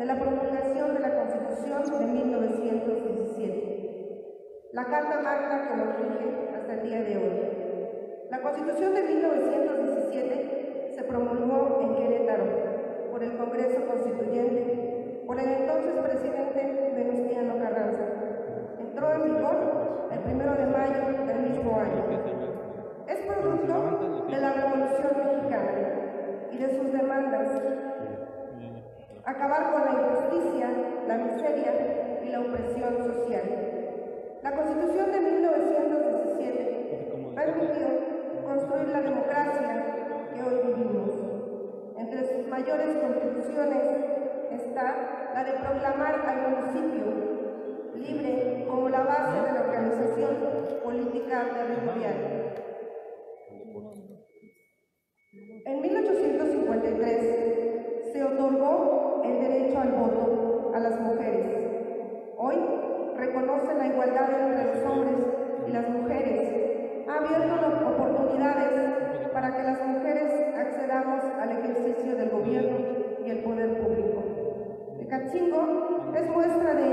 de la promulgación de la Constitución de 1917, la Carta Magna que nos rige hasta el día de hoy. La Constitución de 1917 se promulgó en Querétaro por el Congreso Constituyente, por el entonces presidente Venustiano Carranza. Entró en vigor el 1 de mayo del mismo año. Es producto de la Revolución Mexicana y de sus demandas: acabar con la injusticia, la miseria y la opresión social. La Constitución de 1917 permitió construir la democracia que hoy vivimos. Entre sus mayores contribuciones está la de proclamar al municipio libre como la base de la organización política territorial. En 1853 se otorgó el derecho al voto a las mujeres. Hoy reconoce la igualdad entre los hombres y las mujeres. Ha abierto oportunidades para que las mujeres accedamos al ejercicio del gobierno y el poder público. Tecatzingo es muestra de